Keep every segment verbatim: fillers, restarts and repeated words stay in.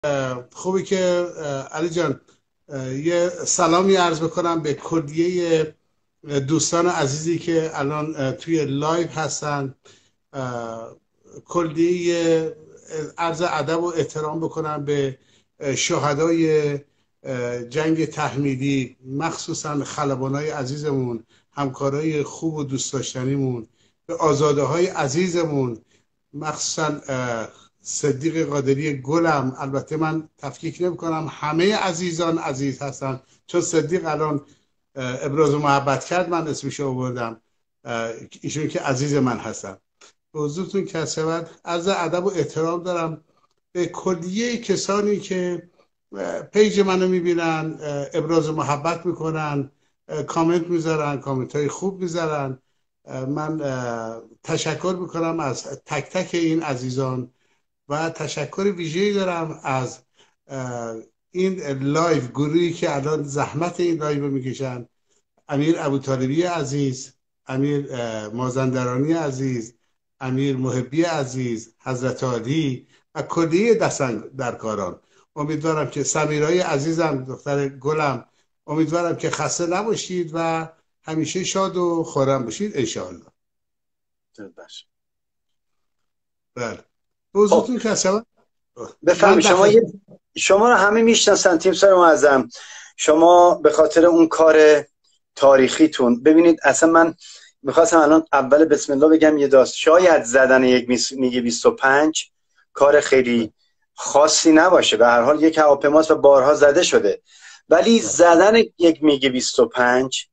خوبه که علی جان یه سلامی عرض بکنم به کلیه دوستان عزیزی که الان توی لایو هستن. کلیه عرض ادب و احترام بکنم به شهدای جنگ تحمیلی، مخصوصا خلبانای عزیزمون، همکارای خوب و دوست داشتنیمون، به آزاده های عزیزمون، مخصوصا صدیق قادری گلم. البته من تفکیک نمی کنم، همه عزیزان عزیز هستن، چون صدیق الان ابراز محبت کرد من اسمش رو آوردم، ایشون که عزیز من هستن. به حضورتون که شود عرض ادب و احترام دارم به کلیه کسانی که پیج منو میبینن، ابراز محبت میکنن، کامنت میذارن، کامنت های خوب میذارن. من تشکر میکنم از تک تک این عزیزان و تشکر ویژه‌ای دارم از این لایو گروهی که الان زحمت این لایو رو میکشن: امیر ابوطالبی عزیز، امیر مازندرانی عزیز، امیر محبی عزیز، حضرت علی و کلیه دستن در کاران. امیدوارم که سمیرای عزیزم، دختر گلم، امیدوارم که خسته نباشید و همیشه شاد و خرم باشید انشاءالله. بله حضورتون که شما بفرمایید. شما یه شما رو همه میشناسن تیمسار معظم، شما به خاطر اون کار تاریخیتون. ببینید اصلا من میخواستم الان اول بسم الله بگم یه داست، شاید زدن یک میگه بیست و پنج کار خیلی خاصی نباشه، به هر حال یک هواپیماست و بارها زده شده، ولی زدن یک میگه بیست و پنج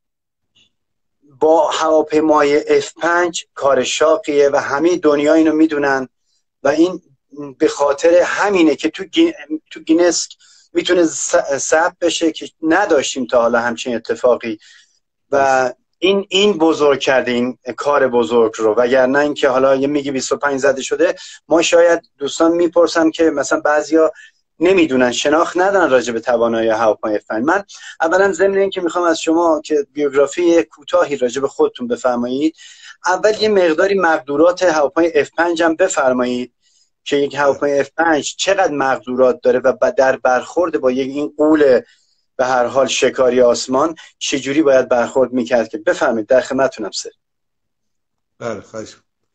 با هواپیمای اف پنج کار شاقیه و همه دنیا اینو میدونن و این به خاطر همینه که تو گی... تو گینس میتونه ثبت بشه که نداشتیم تا حالا همچین اتفاقی و این این بزرگ کرده این کار بزرگ رو، وگرنه اینکه حالا یه میگه بیست و پنج زده شده. ما شاید دوستان میپرسن که مثلا بعضیا نمیدونن، شناخت ندارن راجع به توانایی هواپیمای اف پنج. من اولا ضمن اینکه میخوام از شما که بیوگرافی کوتاهی راجع به خودتون بفرمایید، اول یه مقداری مقدورات هواپیمای اف پنج هم بفرمایید که یک هواپیمای اف پنج چقدر مقدورات داره و در برخورد با یک این غول به هر حال شکاری آسمان چجوری باید برخورد میکرد که بفهمید. در خدمتتونم سر. بله خواهش.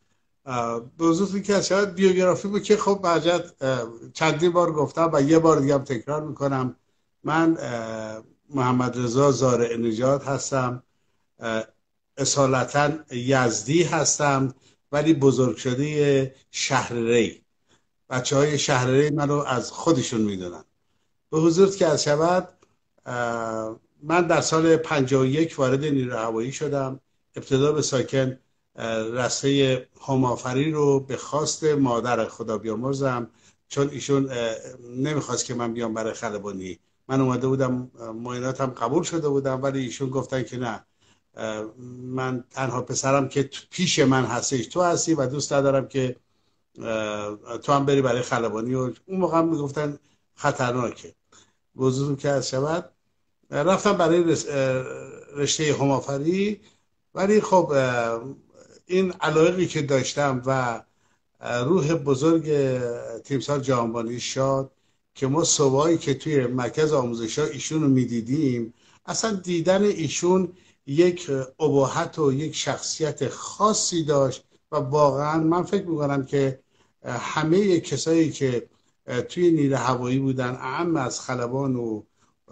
به حضورتون که شاید بیوگرافی بود که خب بعد چندین بار گفتم و یه بار دیگه هم تکرار میکنم. من محمد رضا زارع نژاد هستم، اصالتا یزدی هستم ولی بزرگ شده شهر ری. بچه های شهر ری منو از خودشون میدونن. به حضورت که از شود من در سال پنجاه و یک وارد نیروی هوایی شدم. ابتدا به ساکن رسته همافری رو به خواست مادر خدا بیامرزم، چون ایشون نمیخواست که من بیام برای خلبانی. من اومده بودم، معایناتم قبول شده بودم، ولی ایشون گفتن که نه، من تنها پسرم که پیش من هستش تو هستی و دوست ندارم که تو هم بری برای خلبانی. و اون موقع هم میگفتن خطرناکه. وضوح که از شود رفتم برای رشته همافری، ولی خب این علایقی که داشتم و روح بزرگ تیمسار جهانبانی شاد که ما صبحایی که توی مرکز آموزش ها ایشون رو میدیدیم، اصلا دیدن ایشون یک اباحت و یک شخصیت خاصی داشت و واقعا من فکر میکنم که همه کسایی که توی نیروی هوایی بودن، اعم از خلبان و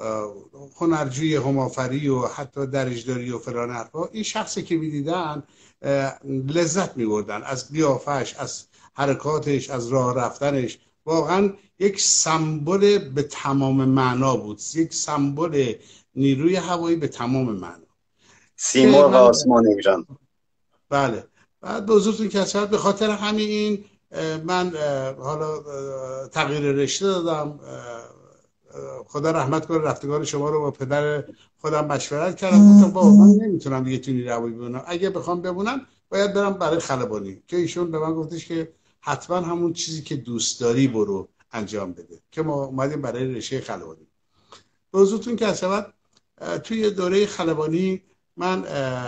هنرجوی همافری و حتی درجداری و فلان حرفا، این شخصی که میدیدن لذت میبردن از قیافش، از حرکاتش، از راه رفتنش. واقعا یک سمبل به تمام معنا بود، یک سمبل نیروی هوایی به تمام معنا. سیمرغ آسمان ایران. بله. بعد به حضورتون که شاید به خاطر همین من حالا تغییر رشته دادم. خدا رحمت کنه رفتگار شما رو با پدر خودم مشورت کردم، گفتم بابا من نمیتونم دیگه تو نیروی هوایی بمونم، اگه بخوام بمونم باید برم برای خلبانی. که ایشون به من گفتش که حتما همون چیزی که دوست داری برو انجام بده، که ما اومدیم برای رشته خلبانی. به حضورتون که شود توی دوره خلبانی من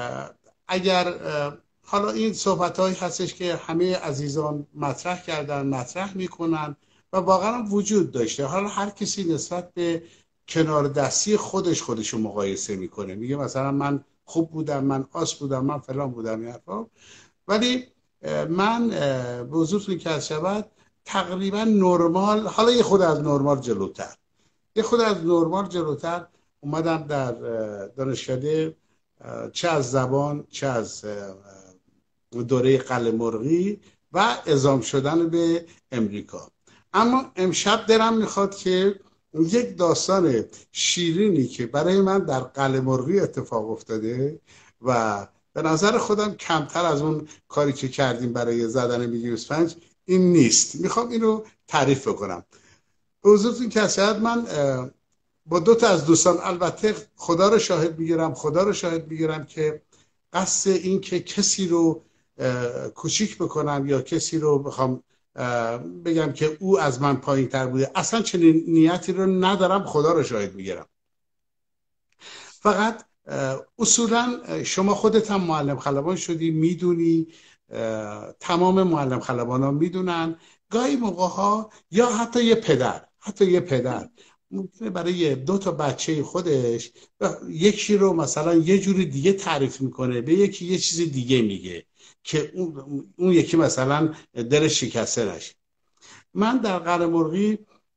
اگر حالا این صحبت هایی هستش که همه عزیزان مطرح کردن، مطرح میکنن و واقعا وجود داشته. حالا هر کسی نسبت به کنار دستی خودش خودشو مقایسه میکنه، میگه مثلا من خوب بودم، من آس بودم، من فلان بودم این حرفا. ولی من به حضورتون که از شود تقریبا نرمال، حالا یه خود از نرمال جلوتر یه خود از نرمال جلوتر اومدم در دانشکده، چه از زبان چه از دوره قلمرغی و اعزام شدن به امریکا. اما امشب دلم میخواد که یک داستان شیرینی که برای من در قلمرغی اتفاق افتاده و به نظر خودم کمتر از اون کاری که کردیم برای زدن میگی بیست و پنج این نیست، میخوام اینو تعریف بکنم. به حضورتون که شاید من با دو تا از دوستان، البته خدا رو شاهد میگیرم خدا رو شاهد میگیرم که قصد این که کسی رو کوچیک بکنم یا کسی رو بخوام بگم که او از من پایین تر بوده، اصلا چنین نیتی رو ندارم، خدا رو شاهد میگیرم. فقط اصولا شما خودت هم معلم خلبان شدی، میدونی، تمام معلم خلبان ها میدونن، گاهی موقع ها یا حتی یه پدر حتی یه پدر ممکنه برای دو تا بچه خودش یکی رو مثلا یه جوری دیگه تعریف میکنه، به یکی یه چیز دیگه میگه که اون, اون یکی مثلا دلش شکسته نشه. من در قلمرغی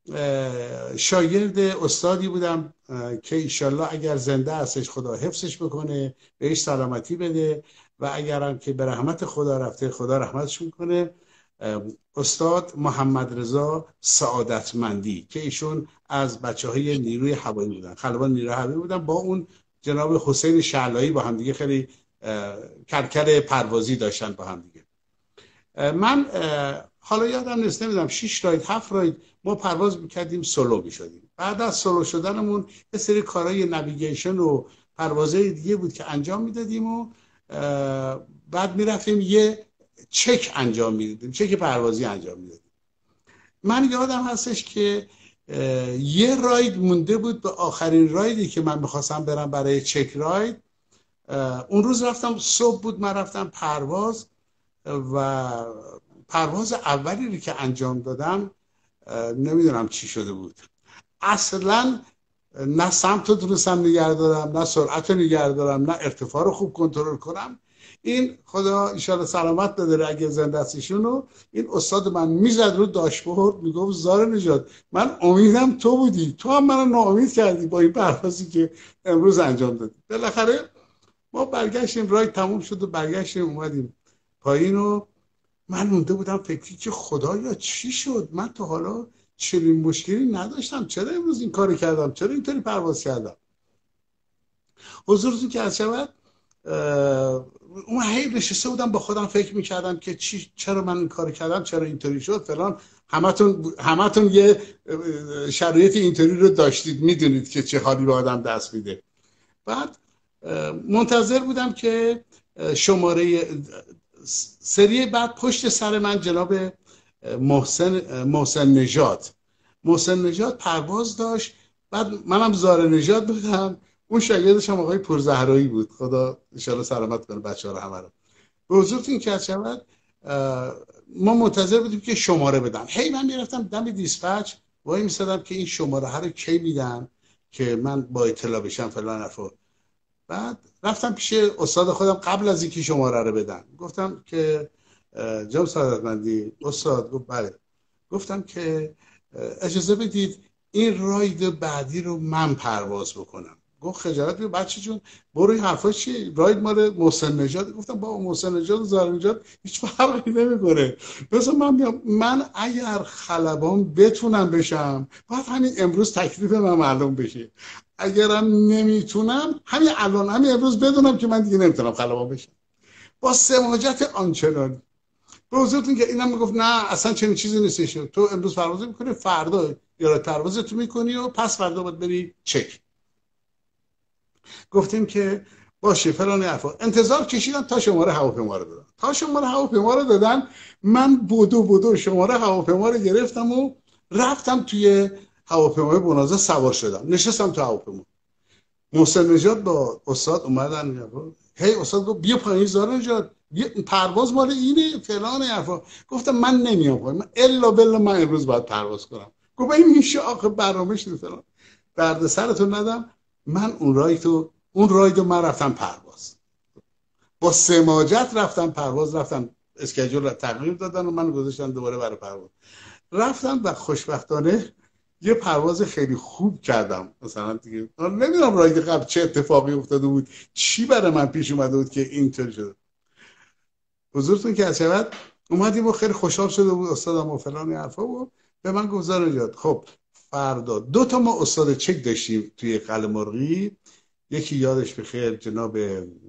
شاگرد استادی بودم که ایشالله اگر زنده هستش خدا حفظش بکنه، بهش سلامتی بده و اگرم که به رحمت خدا رفته خدا رحمتش میکنه، استاد محمد رضا سعادتمندی که ایشون از بچه های نیروی هوایی بودن، خلبان نیروی هوایی بودن، با اون جناب حسین شعلایی با هم دیگه خیلی کرکر پروازی داشتن با هم دیگه. من حالا یادم نیست، نمیدونم شش راید هفت راید ما پرواز میکردیم، سولو میشدیم. بعد از سولو شدنمون یه سری کارهای نویگیشن و پروازهای دیگه بود که انجام میدادیم و بعد میرفتیم یه چک انجام میدادیم، چک پروازی انجام میدادیم. من یادم هستش که یه راید مونده بود به آخرین رایدی که من میخواستم برم برای چک راید. اون روز رفتم، صبح بود، من رفتم پرواز و پرواز اولی که انجام دادم نمیدونم چی شده بود، اصلا نه سمت رو درستم نگه دارم، نه سرعت رو نگه دارم، نه ارتفاع رو خوب کنترل کنم. این خدا انشالله سلامت بداره اگه زنده استشونو، این استاد من میزد رو داشبورد میگفت زار نجات من امیدم تو بودی، تو هم منو ناامید کردی با این پروازی که امروز انجام دادی. بالاخره ما برگشتیم، رای تموم شد و برگشتیم اومدیم پایین و من مونده بودم فکری که خدایا چی شد، من تا حالا چنین مشکلی نداشتم، چرا امروز این کاری کردم، چرا اینطوری پرواز کردم. حضورتون که از شود اون هی نشسته بودم با خودم فکر میکردم که چی، چرا من این کار کردم، چرا اینطوری شد فلان. همتون همتون یه شرایط اینطوری رو داشتید، میدونید که چه حالی به آدم دست میده. بعد منتظر بودم که شماره سری بعد پشت سر من جناب محسن محسن نژاد محسن نژاد پرواز داشت. بعد منم زار نژاد بودم، اون شاگردش هم آقای پرزهرایی بود، خدا ان شاء الله سلامت کنه بچه‌ها رو همه رو. به حضورتون که شود ما منتظر بودیم که شماره بدن. هی من میرفتم دم دیسپچ وای میسادم که این شماره ها رو کی میدن که من با اطلاع بشم فلان حرفا. بعد رفتم پیش استاد خودم قبل از اینکه شماره رو بدن، گفتم که جناب سعادتمندی استاد. گفت بله. گفتم که اجازه بدید این راید بعدی رو من پرواز بکنم. گفت خجالت بیا بچه جون، برو این حرفا چیه، راید مال محسن نژاد. گفتم با محسن نژاد و زار نژاد هیچ فرقی نمیکنه، مثلا من بیام، من اگر خلبان بتونم بشم باید همین امروز تکلیف من معلوم بشه، اگرم نمیتونم همین الان همین امروز بدونم که من دیگه نمیتونم خلبان بشم. با سماجت آنچنانی به حضورتون که اینم میگفت نه اصلا چنین چیزی نیستش، تو امروز پرواز میکنی، فردا یا پرواز تو میکنی و پس فردا باید بری چک. گفتیم که باشه فلان حرفا. انتظار کشیدم تا شماره هواپیما رو دادن. تا شماره هواپیما رو دادن من بودو بودو شماره هواپیما رو گرفتم و رفتم توی هواپیمای بنازه سوار شدم، نشستم تو هواپیما. محسن نژاد با استاد اومدن، هی استاد گفت بیا پایین زار نژاد، یه پرواز مال اینه فلان حرفا. گفتم من نمیام پایین، من الا بالله من امروز باید پرواز کنم. گفت این میشه آخه برنامه شده فلان. درد سرتون ندم. من اون رایدو اون رایدو من رفتم پرواز، با سماجت رفتم پرواز، رفتم اسکیجول رو تغییر دادن و من گذاشتن دوباره برای پرواز. رفتم و خوشبختانه یه پرواز خیلی خوب کردم. مثلا دیگه نمیدونم راید قبل چه اتفاقی افتاده بود، چی برای من پیش اومده بود که اینطور شده. حضورتون که از شود اومدیم و خیلی خوشحال شده بود استادم و فلان حرفا بود. به من گذار جاد خب فردا دو تا ما استاد چک داشتیم توی قلعه مرغی. یکی یادش بخیر جناب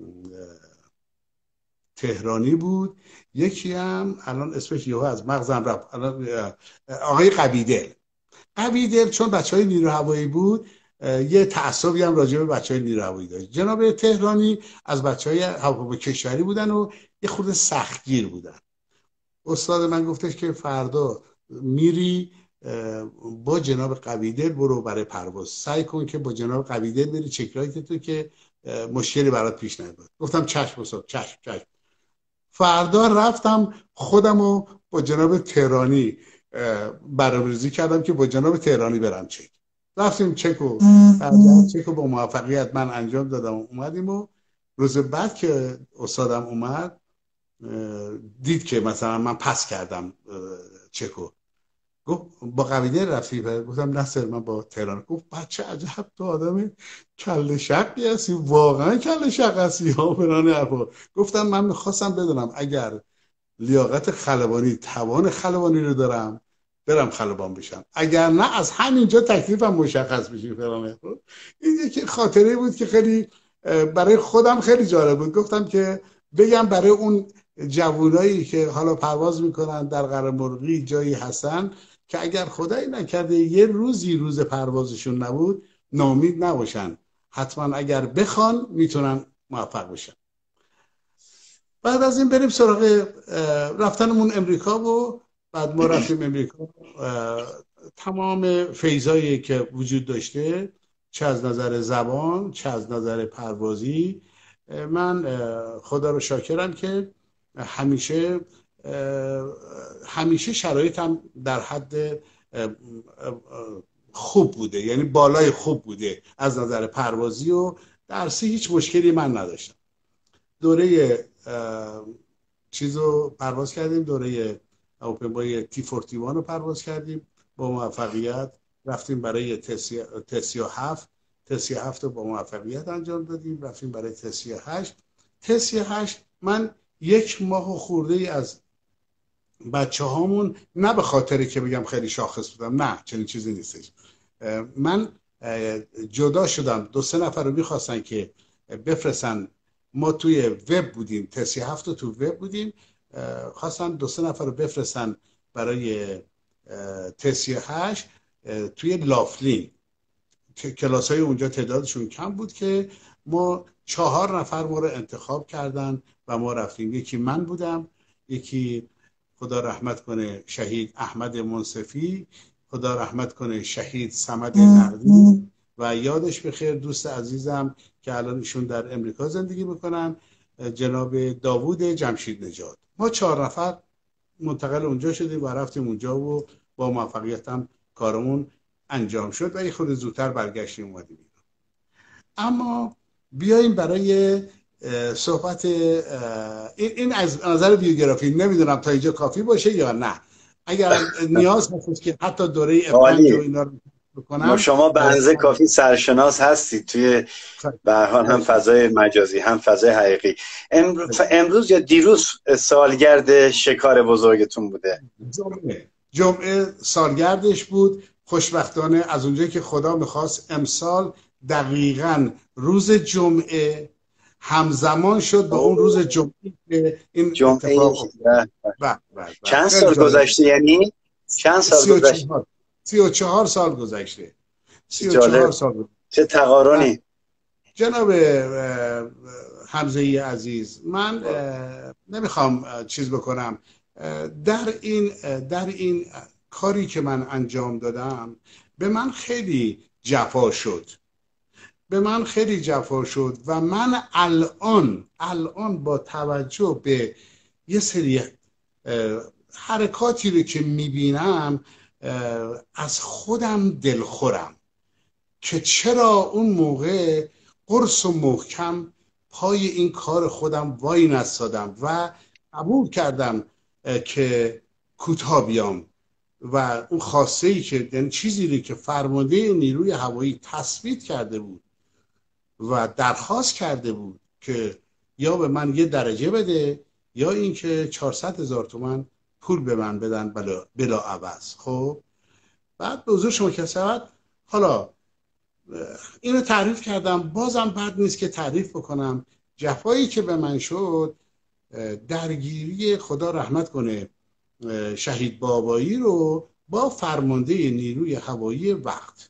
تهرانی بود، یکی هم الان اسمش یهو از مغزم رفت، الان آقای قبیدل. قبیدل چون بچهای نیرو هوایی بود یه تعصبی هم راجع به بچهای نیرو هوایی داشت. جناب تهرانی از بچهای هواپیمای کشوری بودن و یه خورده سختگیر بودن. استاد من گفتش که فردا میری با جناب قبیدل برو برای پرواز، سعی کن که با جناب قبیدل بری چکرایت تو که مشکلی برات پیش نیاد. گفتم چشم استاد، چشم چشم. فردا رفتم خودمو با جناب تهرانی برنامه‌ریزی کردم که با جناب تهرانی برم چک. رفتیم چکو چکو با موفقیت من انجام دادم و اومدیم. و روز بعد که استادم اومد دید که مثلا من پس کردم چکو، گفت با قبیله رفتی؟ گفتم نه سر من با تهران. گفت بچه عجب تو آدم کله شقی هستی، واقعا کله شق هستی ها برانه حرفا. گفتم من میخواستم بدونم اگر لیاقت خلبانی توان خلبانی رو دارم برم خلبان بشم، اگر نه از همینجا تکلیفم مشخص بشه فرانه. این یکی خاطره بود که خیلی برای خودم خیلی جالب بود. گفتم که بگم برای اون جوونایی که حالا پرواز میکنن در قلعه مرغی جایی هستن که اگر خدایی نکرده یه روزی روز پروازشون نبود ناامید نباشن، حتما اگر بخوان میتونن موفق بشن. بعد از این بریم سراغ رفتنمون امریکا. و بعد ما رفتیم امریکا، تمام فیزایی که وجود داشته، چه از نظر زبان چه از نظر پروازی، من خدا رو شاکرم که همیشه همیشه شرایطم در حد خوب بوده، یعنی بالای خوب بوده از نظر پروازی و درسی هیچ مشکلی من نداشتم. دوره چیزو پرواز کردیم، دوره هواپیمای تی چهل و یک رو پرواز کردیم با موفقیت. رفتیم برای تسی هفت تسی هفت رو با موفقیت انجام دادیم. رفتیم برای تسی هشت تسی هشت من یک ماه و خورده ای از بچه هامون، نه به خاطری که بگم خیلی شاخص بودم، نه چنین چیزی نیستش، من جدا شدم. دو سه نفر رو میخواستن که بفرستن، ما توی وب بودیم، تسی هفت رو تو وب بودیم، خواستن دو سه نفر رو بفرستن برای تسی هشت توی لافلین. کلاس های اونجا تعدادشون کم بود که ما چهار نفر ما رو انتخاب کردن و ما رفتیم. یکی من بودم، یکی خدا رحمت کنه شهید احمد منصفی، خدا رحمت کنه شهید صمد نقدی و یادش بخیر دوست عزیزم که الان ایشون در امریکا زندگی میکنن، جناب داوود جمشید نژاد. ما چهار نفر منتقل اونجا شدیم و رفتیم اونجا و با موفقیت هم کارمون انجام شد و یه خود زودتر برگشتیم اومدیم. اما بیاییم برای صحبت این, این از نظر بیوگرافی، نمیدونم تا اینجا کافی باشه یا نه. اگر نیاز هست که حتی دوره اف پنج و اینا رو بکنم، ما شما به اندازه کافی سرشناس هستید توی به هر حال هم فضای مجازی هم فضای حقیقی. امروز یا دیروز سالگرد شکار بزرگتون بوده؟ جمعه جمعه سالگردش بود. خوشبختانه از اونجایی که خدا میخواست امسال دقیقاً روز جمعه همزمان شد با اون روز جمعه که این جمعه اتفاق افتاد. چند سال گذشته؟ یعنی چند سال گذشته؟ سی و چهار سال گذشته. سی و چهار سال گذشته. چه تقارنی. جناب حمزه‌ای عزیز، من نمیخوام چیز بکنم در این در این کاری که من انجام دادم. به من خیلی جفا شد. به من خیلی جفا شد و من الان الان با توجه به یه سری حرکاتی رو که میبینم از خودم دلخورم که چرا اون موقع قرص و محکم پای این کار خودم وای نستادم و قبول کردم که کوتاه بیام و اون خواسته ای که یعنی چیزی رو که فرمانده نیروی هوایی تثبیت کرده بود و درخواست کرده بود که یا به من یه درجه بده یا اینکه چهارصد هزار تومان پول به من بدن بلا, بلا عوض. خب بعد به حضور شما که حالا اینو تعریف کردم، بازم بد نیست که تعریف بکنم جفایی که به من شد. درگیری خدا رحمت کنه شهید بابایی رو با فرمانده نیروی هوایی وقت.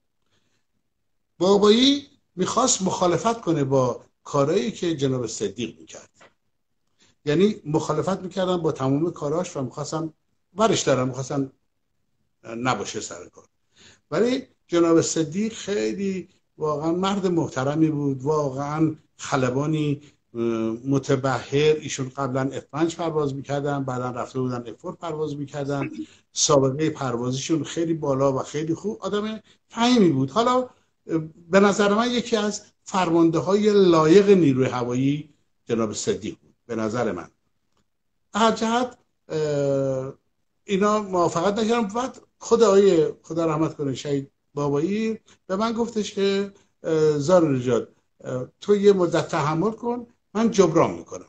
بابایی میخواست مخالفت کنه با کارهایی که جناب صدیق میکرد، یعنی مخالفت میکردن با تمام کاراش و میخواستن ورش دارن، میخواستن نباشه سر کار. ولی جناب صدیق خیلی واقعا مرد محترمی بود، واقعا خلبانی متبحر. ایشون قبلا اف پنج پرواز میکردن، بعدا رفته بودن اف چهار پرواز میکردن، سابقه پروازیشون خیلی بالا و خیلی خوب، آدم فهمی بود. حالا به نظر من یکی از فرمانده های لایق نیروی هوایی جناب صدیق بود به نظر من. هر جهت اینا موافقت نکردم. بعد خدا آقای خدا رحمت کنه شهید بابایی به من گفتش که زار نجات تو یه مدت تحمل کن، من جبران میکنم.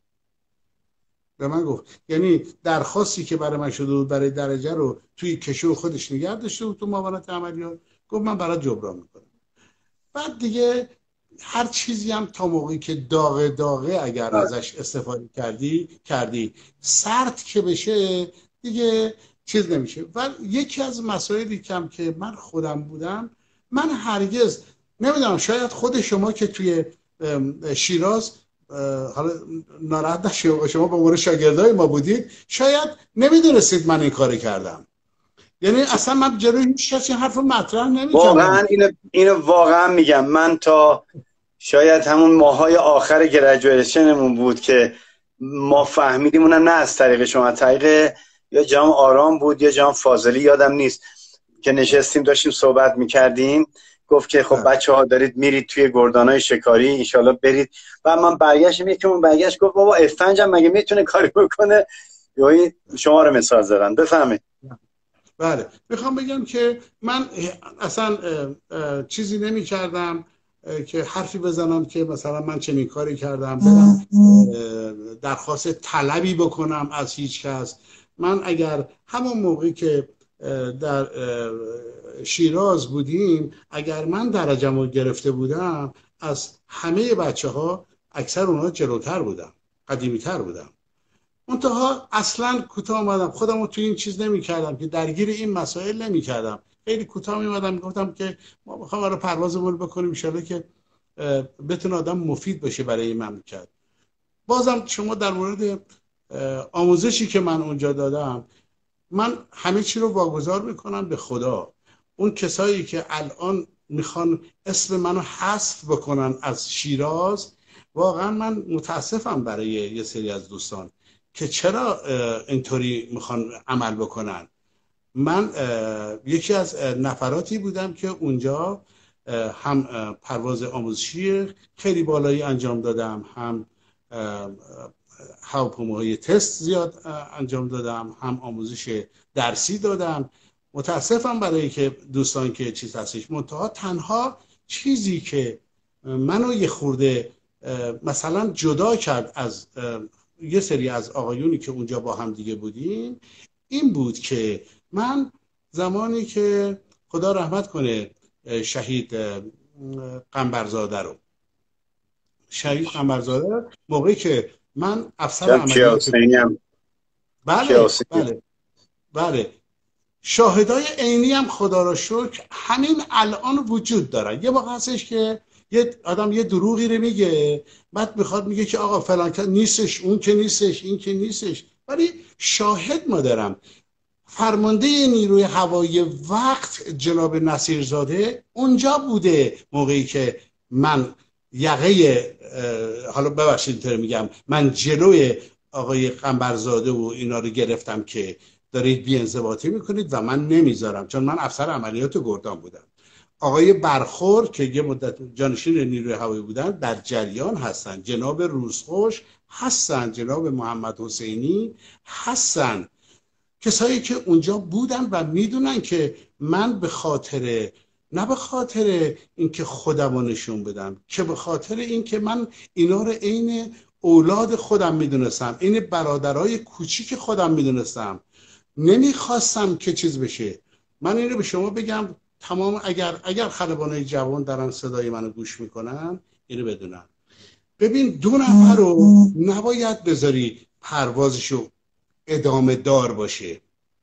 به من گفت، یعنی درخواستی که برای من شده بود برای درجه رو توی کشو خودش نگه داشته بود تو معاونت عملیات، گفت من برای جبران میکنم. بعد دیگه هر چیزی هم تا موقعی که داغه داغه اگر ازش استفاده کردی کردی سرد که بشه دیگه چیز نمیشه. و یکی از مسائلی کم که من خودم بودم، من هرگز نمیدونم، شاید خود شما که توی شیراز حالا ناراحت نشید، شما به عنوان شاگردای ما بودید، شاید نمیدونستید من این کار کردم. یعنی اصلا من جلوی هیچ کسی حرف مطرح نمی‌کردم. واقعا اینو اینو واقعا میگم، من تا شاید همون ماهای آخر گریجویشنمون بود که ما فهمیدیم، اونم نه از طریق شما، از طریق یا جام آرام بود یا جام فاضلی یادم نیست، که نشستیم داشتیم صحبت میکردیم، گفت که خب بچه ها دارید میرید توی گردانای شکاری، انشالله برید. و من برگشتم، یکی اون برگشت گفت بابا اف پنج هم مگه میتونه کاری بکنه؟ یا شما رو مثال زدن. بفهمید. بله، میخوام بگم که من اصلا چیزی نمی کردم که حرفی بزنم که مثلا من چنین کاری کردم، برم درخواست طلبی بکنم از هیچ کس. من اگر همون موقعی که در شیراز بودیم، اگر من درجه‌مو گرفته بودم، از همه بچه ها اکثر اونها جلوتر بودم، قدیمی‌تر بودم. منتها اصلا کوتاه آمدم، خودم رو توی این چیز نمی کردم که درگیر این مسائل نمی کردم. خیلی کوتاه می اومدم، گفتم که ما میخوام برای پروازمون بکنیم ان شاءالله که بتونه آدم مفید باشه برای این مملکت. بازم شما در مورد آموزشی که من اونجا دادم، من همه چی رو واگذار میکنم به خدا. اون کسایی که الان میخوان اسم منو حذف بکنن از شیراز، واقعا من متاسفم برای یه سری از دوستان که چرا اینطوری میخوان عمل بکنن. من یکی از نفراتی بودم که اونجا هم پرواز آموزشی خیلی بالایی انجام دادم، هم هواپیماهای تست زیاد انجام دادم، هم آموزش درسی دادم. متاسفم برای که دوستان که چیز هستش. منتها تنها چیزی که منو یه خورده مثلا جدا کرد از یه سری از آقایونی که اونجا با هم دیگه بودیم، این بود که من زمانی که خدا رحمت کنه شهید قنبرزاده رو شهید قنبرزاده موقعی که من افسر عملیات بله بله بله شاهدای عینی هم خدا را شکر همین الان وجود دارن. یه موقع هستش که یه آدم یه دروغی رو میگه، بعد میخواد میگه که آقا فلان که نیستش، اون که نیستش، این که نیستش، ولی شاهد ما دارم. فرمانده نیروی هوایی وقت جناب نصیرزاده اونجا بوده موقعی که من یقه، حالا ببخشید اینطور میگم، من جلوی آقای قنبرزاده و اینا رو گرفتم که دارید بی‌انضباطی میکنید و من نمیذارم، چون من افسر عملیات گردان بودم. آقای برخور که یه مدت جانشین نیروی هوایی بودن در جریان هستن، جناب روزخوش هستن، جناب محمد حسینی هستن، کسایی که اونجا بودن و میدونن که من به خاطر، نه به خاطر اینکه خودمو نشون بدم، که به خاطر اینکه من اینا رو عین اولاد خودم میدونستم، این برادرای کوچیک خودم میدونستم، نمیخواستم که چیز بشه. من این رو به شما بگم، تمام اگر اگر خلبانای جوان دارن صدای منو گوش میکنن اینو بدونن. ببین دو نفر رو نباید بذاری پروازشو ادامه دار باشه.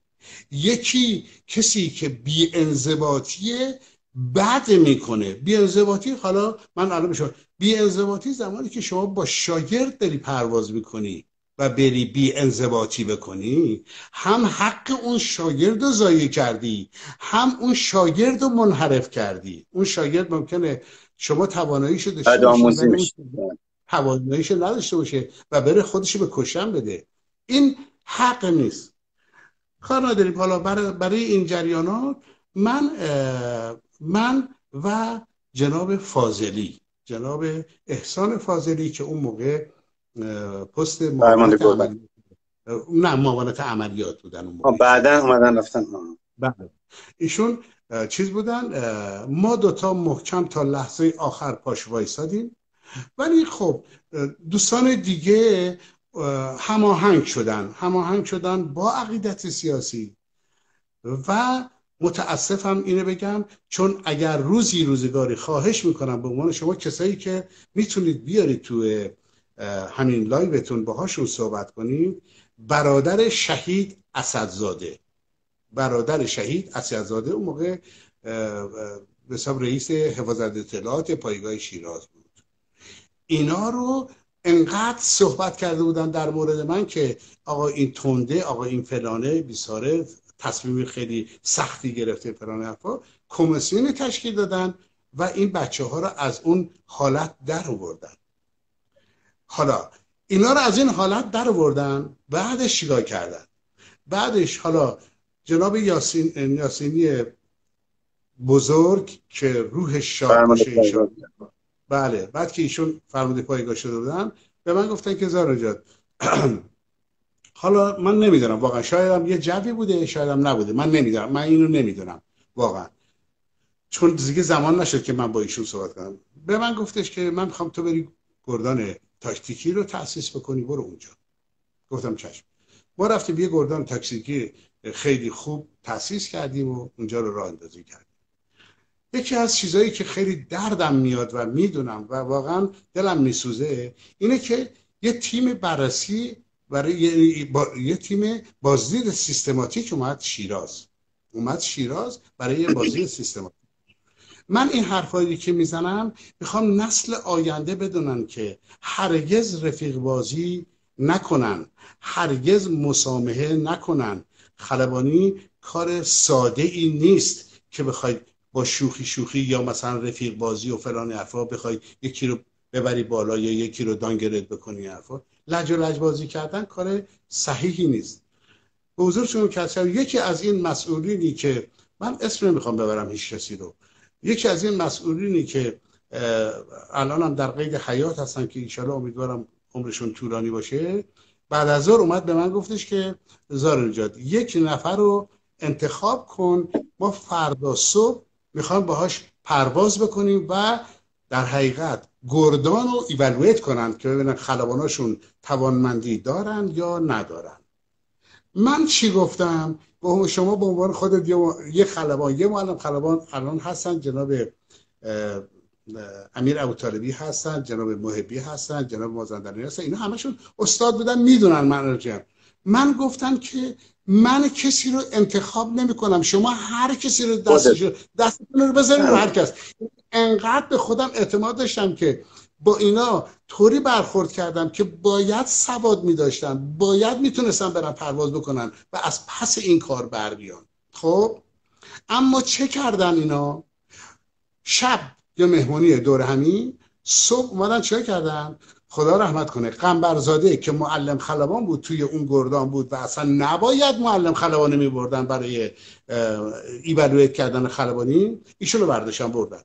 یکی کسی که بی انضباطیه بد میکنه. بی انضباطی، حالا من الان بشم بی انضباطی زمانی که شما با شاگرد داری پرواز میکنی و بری بی انضباطی بکنی، هم حق اون شاگرد رو ضایع کردی، هم اون شاگرد رو منحرف کردی. اون شاگرد ممکنه شما تواناییشو داشته باشی، تواناییشو نداشته باشه و بره خودشو به کشتن بده. این حق نیست. کار نداریم. حالا برای, برای این جریانات من من و جناب فاضلی، جناب احسان فاضلی که اون موقع پست معاونت عملیات، نه معاونت عملیات بودن اون موقع، بعدن اومدن رفتن. بله ایشون چیز بودن. ما دوتا محکم تا لحظه آخر پاش وایسادیم، ولی خب دوستان دیگه هماهنگ شدن هماهنگ شدن با عقیدت سیاسی. و متاسفم اینو بگم، چون اگر روزی روزگاری خواهش میکنم به عنوان شما کسایی که میتونید بیارید تو همین لایوتون باهاشون صحبت کنید، برادر شهید اسدزاده برادر شهید اسدزاده اون موقع به حساب رئیس حفاظت اطلاعات پایگاه شیراز بود. اینا رو انقدر صحبت کرده بودن در مورد من که آقا این تنده، آقا این فلانه بیساره، تصمیم خیلی سختی گرفته فلانه حرفا. کمیسیون تشکیل دادن و این بچه ها رو از اون حالت در آوردن. حالا اینا رو از این حالت در آوردن، بعدش چیکار کردن؟ بعدش حالا جناب یاسین یاسینی بزرگ که روحش شاد باشه ایشون، بله، بعد که ایشون فرمانده پایگاه شده بودن به من گفتن که زارا جان حالا من نمیدونم واقعا، شاید هم یه جوی بوده شاید هم نبوده، من نمیدونم، من اینو نمیدونم واقعا، چون دیگه زمان نشد که من با ایشون صحبت کنم. به من گفتش که من میخوام تو بری گردان تاکتیکی رو تأسیس بکنی، برو اونجا. گفتم چشم. ما رفتیم یه گردان تاکتیکی خیلی خوب تأسیس کردیم و اونجا رو راه اندازی کردیم. یکی از چیزایی که خیلی دردم میاد و میدونم و واقعا دلم میسوزه اینه که یه تیم بررسی برای یه, با... یه تیم بازدید سیستماتیک اومد شیراز اومد شیراز برای یه بازدید سیستماتیک. من این حرفایی که میزنم میخوام نسل آینده بدونن که هرگز رفیق بازی نکنن، هرگز مسامحه نکنن. خلبانی کار ساده ای نیست که بخواید با شوخی شوخی یا مثلا رفیق بازی و فلان حرفا بخوای یکی رو ببری بالا یا یکی رو دانگرید بکنی حرفا. لج و لج بازی کردن کار صحیحی نیست. به حضور شما کسا یکی از این مسئولینی که من اسم نمیخوام ببرم هیچ کسی رو، یکی از این مسئولینی که الان هم در قید حیات هستن که انشالله امیدوارم عمرشون طولانی باشه، بعد از ظهر اومد به من گفتش که زار نجات یک نفر رو انتخاب کن، ما فردا صبح میخوام باهاش پرواز بکنیم و در حقیقت گردان رو ایوالویت کنن که ببینن خلباناشون توانمندی دارن یا ندارن. من چی گفتم؟ با شما به عنوان خودت یه خلبان، یه معلم خلبان الان هستن، جناب امیر ابوطالبی هستن، جناب محبی هستن، جناب مازندرانی هستن، اینا همشون استاد بودن میدونن من رو جمع. من گفتم که من کسی رو انتخاب نمی کنم، شما هر کسی رو دستشو دستتون رو بذارید رو هر کس. انقدر به خودم اعتماد داشتم که با اینا طوری برخورد کردم که باید سواد می داشتن، باید میتونستن برن پرواز بکنن و از پس این کار بر بیان. خب اما چه کردن اینا؟ شب یا مهمونی دور همی، صبح اومدن چه کردن؟ خدا رحمت کنه قنبرزاده که معلم خلبان بود توی اون گردان بود و اصلا نباید معلم خلبانی می بردن برای ایوالویت کردن خلبانی، ایشونو برداشتن بردن.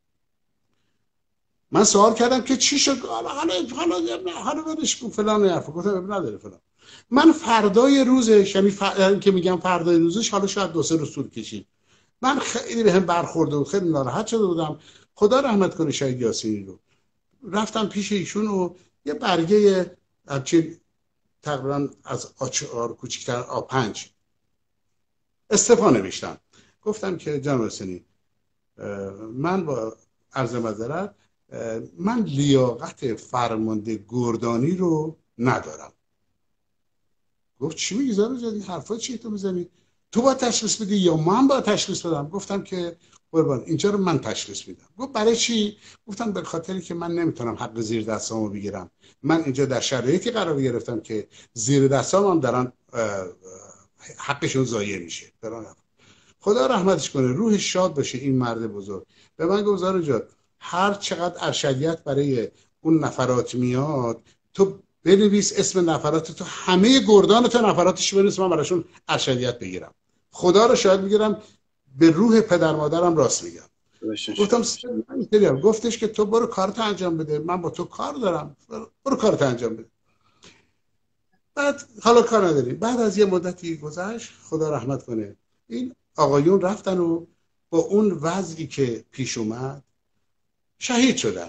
من سوال کردم که چی شد؟ حالا حالا حالا ولش کن فلان حرفا. گفتم نداره فلان. من فردای روزش، یعنی فر... که میگم فردای روزش، حالا شاید دو سه روز طول کشید، من خیلی بهم برخورده بود، خیلی ناراحت شده بودم. خدا رحمت کنه شهید یاسینی رو. رفتم پیش ایشون و یه برگه همچین تقریبا از آچار کوچیک‌تر آ پنج استفا نوشتم. گفتم که جناب یاسینی، من با عرض معذرت من لیاقت فرمانده گردانی رو ندارم. گفت چی میگی زارو جان؟ این حرفا چیه تو میزنی؟ تو باید تشخیص بدی یا من باید تشخیص بدم؟ گفتم که قربان اینجا رو من تشخیص میدم. گفت برای چی؟ گفتم به خاطری که من نمیتونم حق زیر دستامو بگیرم. من اینجا در شرایطی قرار گرفتم که زیر دستام هم دارن حقشون ضایع میشه. خدا رحمتش کنه، روحش شاد باشه این مرد بزرگ. به من گفت زارو جان هر چقدر ارشدیت برای اون نفرات میاد تو بنویس اسم نفرات تو، همه گردان تو نفراتش بنویس، من براشون ارشدیت بگیرم. خدا رو شاهد میگیرم به روح پدر مادرم راست میگم. گفتم گفتش که تو برو کارت انجام بده، من با تو کار دارم، برو کارت انجام بده. بعد حالا کار نداریم. بعد از یه مدتی گذشت، خدا رحمت کنه، این آقایون رفتن و با اون وضعی که پیش اومد شهید شدن.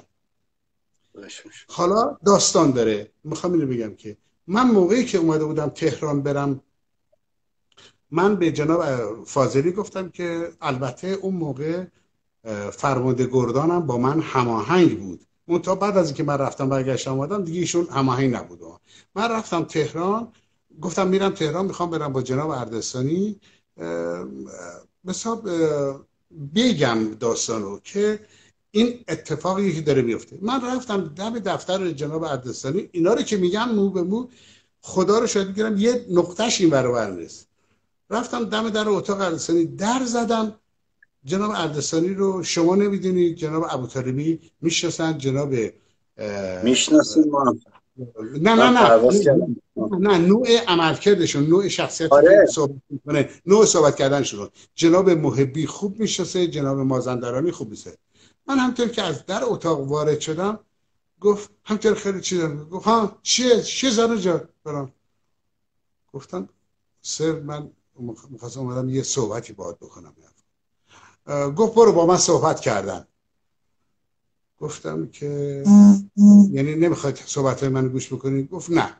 حالا داستان داره. میخوام اینو بگم که من موقعی که اومده بودم تهران برم، من به جناب فاضلی گفتم که البته اون موقع فرمانده گردانم با من هماهنگ بود، منتها بعد از اینکه من رفتم برگشتم اومدم دیگه ایشون هماهنگ نبود. من رفتم تهران، گفتم میرم تهران، میخوام برم با جناب اردستانی مثلا بگم داستانو که این اتفاقی که داره میفته. من رفتم دم دفتر جناب اردستانی، اینا رو که میگم مو به مو، خدا رو شاید میگیرم یه نقطهش این برابر نیست. رفتم دم در اتاق اردستانی، در زدم. جناب اردستانی رو شما نمیدونید، جناب ابوطالبی میشناسن، جناب میشناسیم ما. نه نه نه نه, نه نوع عملکردشون، نوع شخصیتی آره. که صحبت میکنه، نوع صحبت کردنشون. جناب محبی خوب میشناسه، جناب مازندرانی خوب میشناسه. من همطور که از در اتاق وارد شدم گفت همطور خیلی چی دارم. گفت ها چیه چیه زارو جان برام. گفتم سر من میخواستم اومدم یه صحبتی باهات بکنم. گفت برو با من صحبت کردن. گفتم که یعنی نمیخواید صحبت های من گوش بکنید؟ گفت نه.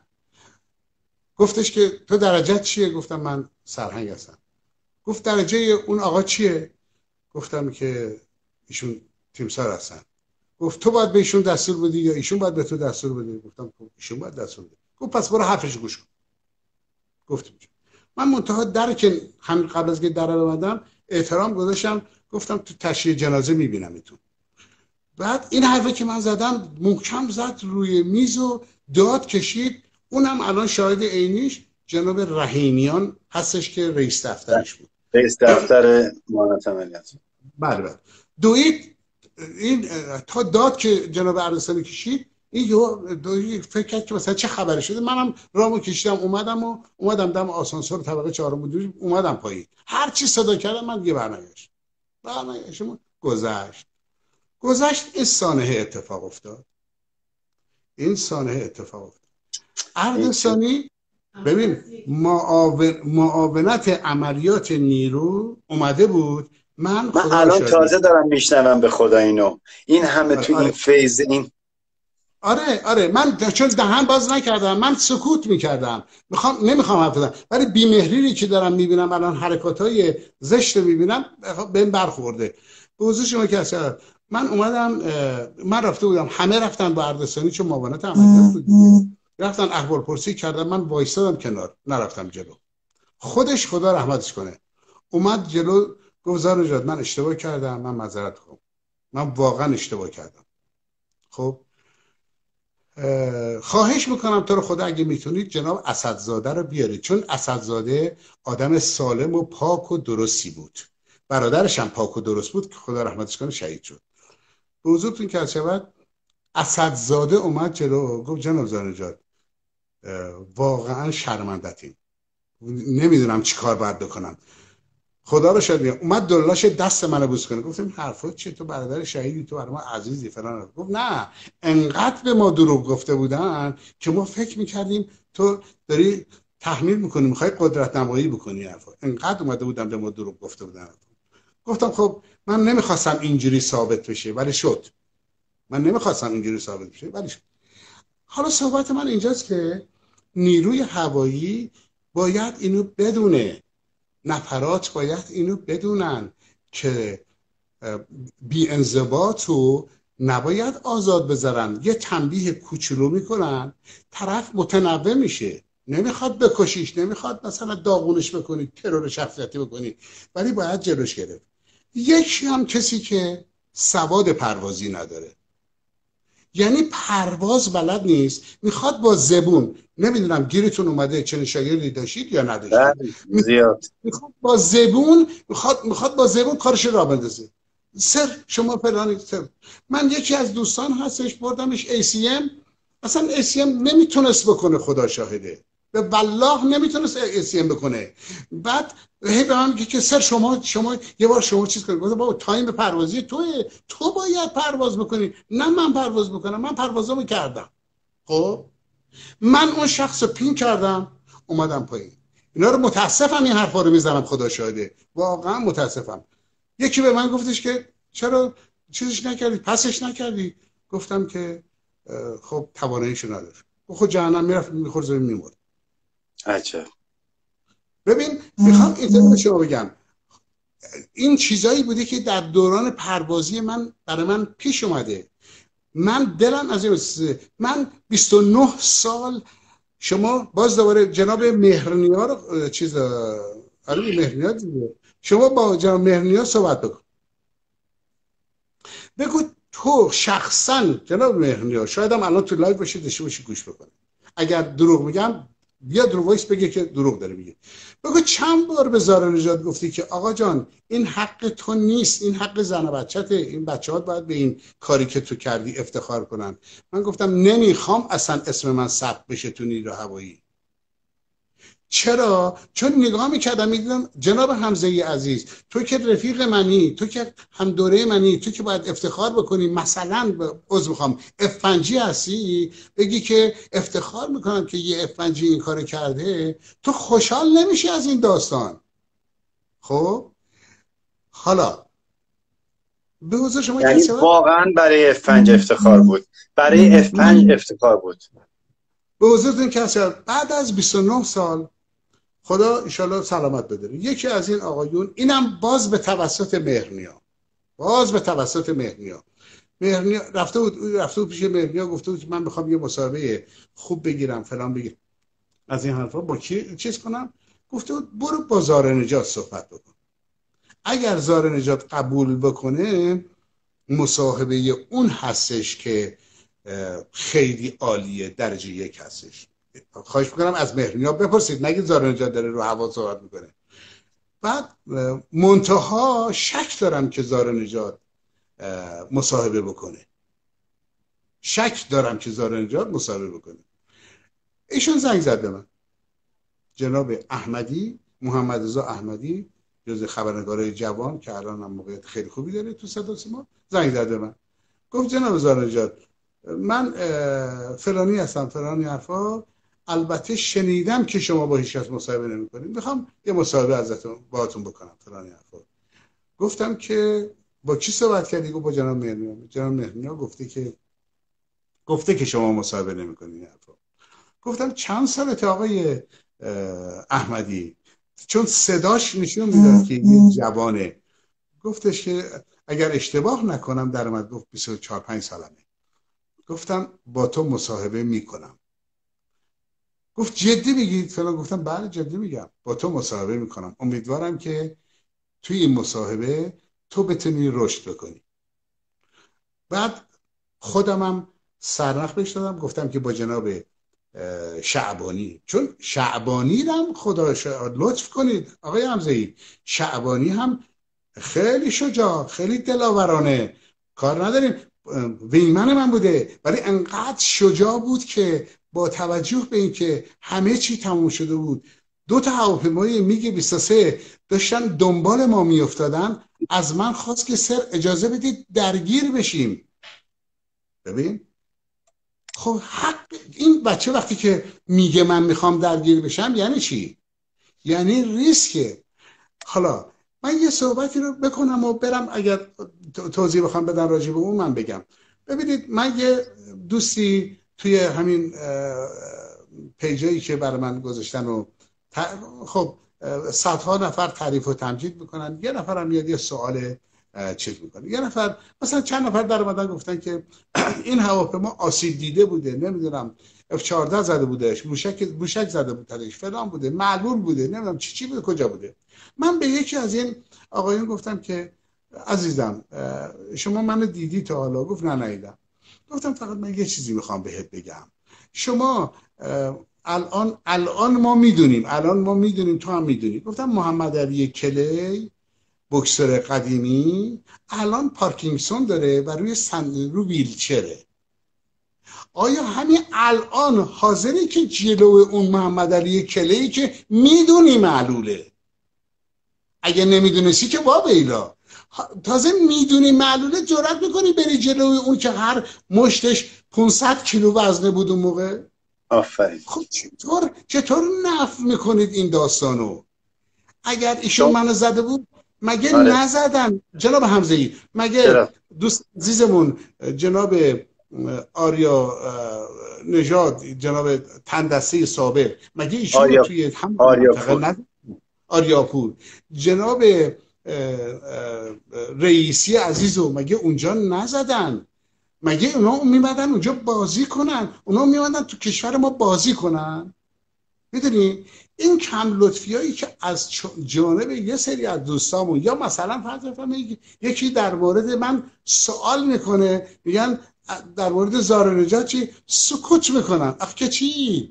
گفتش که تو درجت چیه؟ گفتم من سرهنگ هستم. گفت درجه اون آقا چیه؟ گفتم که ایشون تیمسار هستن. گفت تو باید به ایشون دستور بدی یا ایشون باید به تو دستور بده؟ گفتم ایشون باید دستور بده. گفت پس برو حرفش گوش کن. گفتم من منتها در که هم قبل از که در رو ببندم احترام گذاشتم، گفتم تو تشییع جنازه میبینمتون. بعد این حرفی که من زدم محکم زد روی میز و داد کشید. اونم الان شاهد عینیش جناب رحیمیان هستش که رئیس دفترش بود، رئیس دفتر معاونت عملیات. بله بله. دوید این تا داد که جناب اردستانی کشید، این یو دوید فکر کرد که مثلا چه خبری شده. منم رامو کشیدم اومدم و اومدم دم آسانسور طبقه چهارم بود، اومدم پایین. هر چی صدا کردم من دیگه برنگشت. برنگشتم گذشت. گذشت این سانحه اتفاق افتاد. این سانحه اتفاق افتاد. اردستانی ببین معاون معاونت عملیات نیرو اومده بود. من من الان تازه دارم میشنوم به خدا اینو. این همه تو این فیز این آره آره من چون دهن باز نکردم، من سکوت میکردم، میخوام نمیخوام حرف بزنم، ولی بی‌مهری که دارم میبینم الان، حرکاتای زشت میبینم بهم برخورده. به حضور شما که اصلا من اومدم، من رفته بودم، همه رفتن با اردستانی چون معاونت عملیات بود، رفتن احوال پرسی کردن، من وایسادم کنار، نرفتم جلو. خودش خدا رحمتش کنه اومد جلو، گفت زارو جان من اشتباه کردم، من معذرت میخوام، من واقعا اشتباه کردم. خب خواهش میکنم تو رو خدا اگه میتونید جناب اسدزاده رو بیارید، چون اسدزاده آدم سالم و پاک و درستی بود، برادرش هم پاک و درست بود که خدا رحمتش کنه شهید شد. به حضورتون که شود اسدزاده اومد جلو گفت جناب زارنژاد واقعا شرمندتیم، نمیدونم چی کار باید بکنم، خدا رو شاید میگم. اومد دلاش دست منو بوس کنه. گفتم حرفا چیه، تو برادر شهیدی، تو برای ما عزیزی فلان. گفت نه، انقدر به ما دروغ گفته بودن که ما فکر میکردیم تو داری تحمیل میکنی، میخوای قدرت نمایی بکنی. حرفا انقدر اومده بودن به ما دروغ گفته بودن. گفتم خب من نمیخواستم اینجوری ثابت بشه ولی شد، من نمیخواستم اینجوری ثابت بشه ولی شد. حالا صحبت من اینجاست که نیروی هوایی باید اینو بدونه، نفرات باید اینو بدونن که بی انضباط رو نباید آزاد بذارن. یه تنبیه کوچولو میکنن طرف متنوع میشه، نمیخواد بکشیش، نمیخواد مثلا داغونش بکنی، ترور شخصیتی بکنی، ولی باید جلوش گرفت. یکی هم کسی که سواد پروازی نداره، یعنی پرواز بلد نیست، میخواد با زبون، نمیدونم گیرتون اومده چنین شاگردی داشتید یا نداشتید، زیاد میخواد با زبون میخواد میخواد با زبون کارش راه بندازه. سر شما فلانی سر. من یکی از دوستان هستش بردمش ای سی ام، اصلا ای سی ام نمیتونست بکنه، خدا شاهده، به والله نمیتونست ای سی ام بکنه. بعد هی به من میگه که سر شما شما یه بار شما چیز کنید. گفتم بابا تایم پروازی توه، تو باید پرواز بکنی، نه من پرواز بکنم، من پروازامو کردم. خب من اون شخص رو پین کردم اومدم پایین. اینا رو متاسفم این حرفا رو میزنم، خدا شاهده واقعا متاسفم. یکی به من گفتش که چرا چیزش نکردی، پسش نکردی؟ گفتم که خب تواناییشو نداره. خود جهنم میرفت میخورد زمین میمرد. عجب. ببین میخوام اینطور شما بگم، این چیزایی بوده که در دوران پروازی من برای من پیش اومده. من دلم از این، من بیست و نه سال، شما باز دوباره جناب مهرنیا رو چیز آره مهرنیا دیگه، شما با جناب مهرنیا صحبت بکن، بگو تو شخصا جناب مهرنیا، شاید هم الان تو لایو باشه داشته باشی گوش بکنه، اگر دروغ میگم بیا درو وایس بگه که دروغ داره میگه. بگو چند بار به زارنژاد گفتی که آقا جان این حق تو نیست، این حق زن و بچته، این بچه‌ها باید به این کاری که تو کردی افتخار کنن. من گفتم نمیخوام اصلا اسم من ثبت بشه تو نیرو هوایی. چرا؟ چون نگاه میکردم میدیدم جناب حمزه عزیز، تو که رفیق منی، تو که هم دوره منی، تو که باید افتخار بکنی، مثلا عذر میخوام اف پنج هستی، بگی که افتخار میکنم که یه اف پنج این کار کرده، تو خوشحال نمیشی از این داستان. خب حالا به حضور شما یعنی کسی واقعا برای اف پنج افتخار بود، برای اف پنج افتخار بود. به حضورتون کسی بعد از بیست و نه سال خدا انشالله سلامت بداره، یکی از این آقایون، اینم باز به توسط مهرنیا، باز به توسط مهرنیا مهرنیا رفته بود رفته بود پیش مهرنیا، گفته بود من میخوام یه مسابقه خوب بگیرم فلان بگیرم از این حرفا، با کی چیز کنم؟ گفته بود برو با زارنژاد صحبت بکن، اگر زارنژاد قبول بکنه مصاحبه اون هستش که خیلی عالیه، درجه یک هستش. خواهش میکنم از مهرنیا بپرسید، نگید زارنژاد داره رو هوا صحبت میکنه. بعد منتها شک دارم که زارنژاد مصاحبه بکنه، شک دارم که زارنژاد مصاحبه بکنه. ایشون زنگ زد به من، جناب احمدی، محمد رضا احمدی، جز خبرنگارای جوان که الان هم موقعیت خیلی خوبی داره تو صدا و سیما، زنگ زد به من، گفت جناب زارنژاد من فلانی هستم فلانی حرفا، البته شنیدم که شما با هیچ کس مصاحبه نمی‌کنید، میخوام یه مصاحبه ازتون باهاتون بکنم فلانی حرفا. گفتم که با کی صحبت کردی؟ گفت با جناب مهرنیا. جناب مهرنیا گفته که گفته که شما مصاحبه نمی‌کنید حرفا. گفتم چند سالته آقای احمدی؟ چون صداش نشون میداد که یه جوانه. گفتش که اگر اشتباه نکنم در اومد گفت بیست و چهار پنج سالمه. گفتم با تو مصاحبه میکنم. گفت جدی میگید فلان؟ گفتم بله جدی میگم، با تو مصاحبه میکنم، امیدوارم که توی این مصاحبه تو بتونی رشد بکنی. بعد خودمم سرنخ بهش دادم، گفتم که با جناب شعبانی، چون شعبانی هم خدا لطف کنید آقای حمزه‌ای، شعبانی هم خیلی شجاع، خیلی دلاورانه، کار نداریم، ویمن من بوده، ولی انقدر شجاع بود که با توجه به اینکه همه چی تموم شده بود، دو تا هواپیمای میگ بیست و سه داشتن دنبال ما میافتادن، از من خواست که سر اجازه بدید درگیر بشیم. ببین خب حق این بچه وقتی که میگه من میخوام درگیر بشم یعنی چی؟ یعنی ریسکه. حالا من یه صحبتی رو بکنم و برم، اگر توضیح بخوام بدن راجع به اون من بگم. ببینید من یه دوستی توی همین پیجایی که برای من گذاشتن و خب صدها نفر تعریف و تمجید میکنن، یه نفر هم میاد یه سوال چک میکنه، یه نفر مثلا چند نفر در اومدن گفتن که این هواپیما آسیب دیده بوده، نمیدونم اف چهارده زده بودش، موشک موشک زده بودش، فلان بوده، معلول بوده، نمیدونم چی چی بوده، کجا بوده. من به یکی از این آقایون گفتم که عزیزم شما منو دیدی تا حالا؟ گفت نه ندیدم. گفتم فقط من یه چیزی میخوام بهت بگم، شما الان الان ما میدونیم الان ما میدونیم تو هم میدونی. گفتم محمد علی کلی بوکسر قدیمی الان پارکینسون داره و روی سن رو ویلچره. آیا همین الان حاضری که جلو اون محمد علی کلی که میدونی معلوله، اگه نمیدونستی که با بیلا، تازه میدونی معلوله جرأت میکنی بری جلوی اون که هر مشتش پانصد کیلو وزنه بود اون موقع؟ آفرین. خب چطور چطور نفی میکنید این داستانو؟ اگر ایشون منو زده بود مگه آره. نزدن جناب حمزه‌ای؟ مگه چرا؟ دوست عزیزمون جناب آریا نژاد، جناب تندسته صابر، مگه ایشون آریا... توی هم آریاپور آریاپور جناب رئیسی عزیزو مگه اونجا نزدن؟ مگه اونا میمدن اونجا بازی کنن؟ اونا میمدن تو کشور ما بازی کنن؟ میدونی این کم لطفی هایی که از جانب یه سری از دوستامون، یا مثلا فرض کنید یکی در مورد من سوال میکنه، میگن در مورد زار نجات چی؟ سکوت میکنن. آخه که چی؟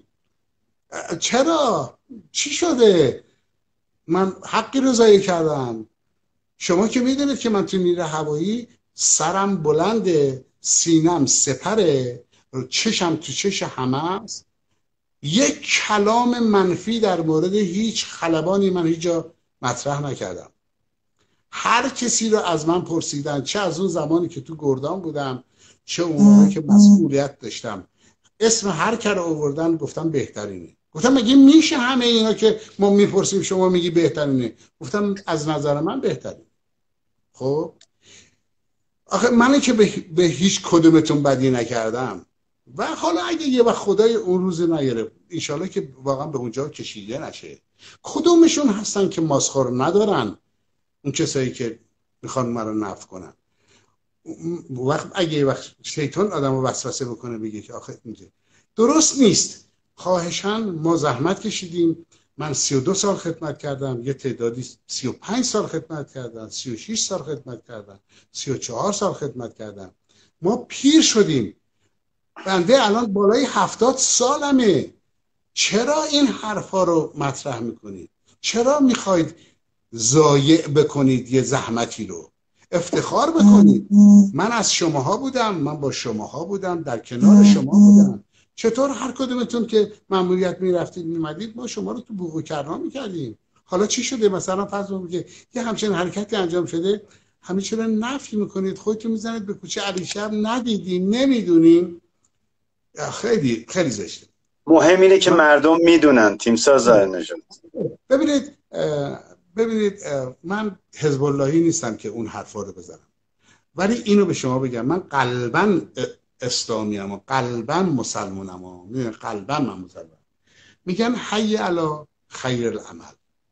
چرا؟ چی شده؟ من حقی رو ضایع کردم؟ شما که میدونید که من تو نیروی هوایی سرم بلنده، سینم سپره، چشم تو چش همه است. یک کلام منفی در مورد هیچ خلبانی من هیچ جا مطرح نکردم. هر کسی رو از من پرسیدن، چه از اون زمانی که تو گردان بودم، چه اون موقعی که مسئولیت داشتم، اسم هر کی رو آوردن گفتم بهترینه. گفتم مگه میشه همه اینا که ما میپرسیم شما میگی بهترینه؟ گفتم از نظر من بهترینه. خب آخه من که به, به هیچ کدومتون بدی نکردم، و حالا اگه یه وقت خدای اون روز نگرفت انشالله که واقعا به اونجا کشیده نشه. کدومشون هستن که ماسخور ندارن؟ اون کسایی که میخوان من رو نفی کنن. وقت اگه یه وقت شیطان آدم رو وسوسه بکنه بگه که آخه اینجا درست نیست، خواهشاً ما زحمت کشیدیم، من سی و دو سال خدمت کردم، یه تعدادی سی و پنج سال خدمت کردن، سی و شش سال خدمت کردن، سی و چهار سال خدمت کردن، ما پیر شدیم، بنده الان بالای هفتاد سالمه. چرا این حرفا رو مطرح میکنید؟ چرا میخواید ضایع بکنید یه زحمتی رو؟ افتخار بکنید. من از شماها بودم، من با شماها بودم، در کنار شما بودم. چطور هر کدومتون که ماموریت میرفتید میمدید ما شما رو تو بوق و کرنا میکردیم؟ حالا چی شده؟ مثلا فرض کنید یه همچین حرکتی انجام شده، همه چرا نفی میکنید؟ خودتون میزنید به کوچه علیشب، ندیدیم، نمیدونیم. خیلی خیلی زشته. مهم اینه که مردم میدونن. تیمسار زار نژاد، ببینید ببینید من حزب اللهی نیستم که اون حرفا رو بزنم، ولی اینو به شما بگم، من قلباً اسلامی ام و قلباً مسلمانم و قلباً من مسلمانم. میگن حی علی خیر العمل،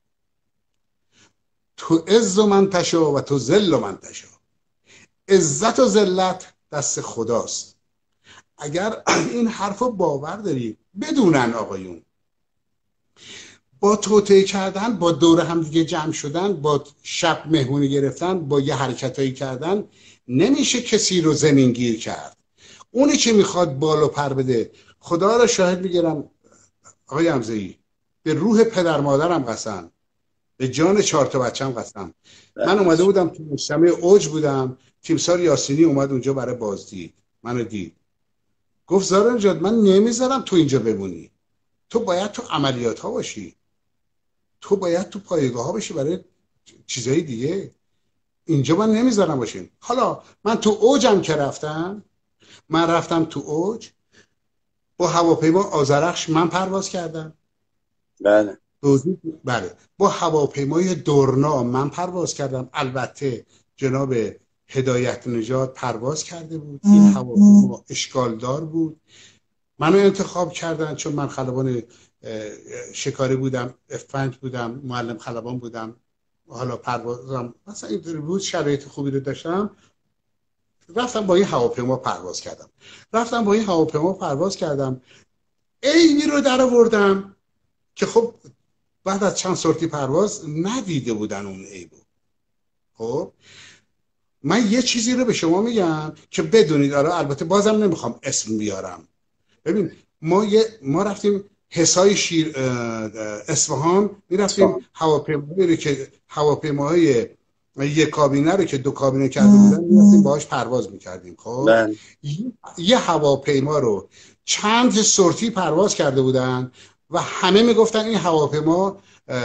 تو عز من تشا و تو ذل من تشا. عزت و ذلت دست خداست. اگر این حرفو باور داری، بدونن آقایون با توطئه کردن، با دور هم دیگه جمع شدن، با شب مهمونی گرفتن، با یه حرکتایی کردن نمیشه کسی رو زمین گیر کرد. اونی که میخواد بالو پر بده، خدا را شاهد میگیرم آقای حمزه‌ای، به روح پدر مادرم قسم، به جان چهار تا بچه‌م قسم، من اومده بودم تو مجتمع اوج بودم، تیمسار یاسینی اومد اونجا برای بازدید، منو دید، گفت زارا نجات من نمیذارم تو اینجا بمونی، تو باید تو عملیات ها باشی، تو باید تو پایگاه ها باشی برای چیزای دیگه، اینجا من نمیذارم باشیم. حالا من تو اوجم که رفتم، من رفتم تو اوج با هواپیما آذرخش من پرواز کردم. بله بله با هواپیمای دورنا من پرواز کردم. البته جناب هدایت نژاد پرواز کرده بود، این هواپیما اشکالدار بود، منو انتخاب کردن چون من خلبان شکاری بودم، اف پنج بودم، معلم خلبان بودم، حالا پروازم مثلا اینطوری بود، شرایط خوبی رو داشتم، رفتم با این هواپیما پرواز کردم رفتم با این هواپیما پرواز کردم ایمی رو در آوردم که خب بعد از چند سورتی پرواز ندیده بودن اون ایبو. خب من یه چیزی رو به شما میگم که بدونید، آره البته بازم نمیخوام اسم بیارم. ببین ما یه ما رفتیم حسای شیر اصفهان، میرفتیم هواپیمایی رو که هواپیماهای یک کابینه رو که دو کابینه کرده بودن میرفتیم باهاش پرواز میکردیم. خب یه هواپیما رو چند سورتی پرواز کرده بودن و همه میگفتن این هواپیما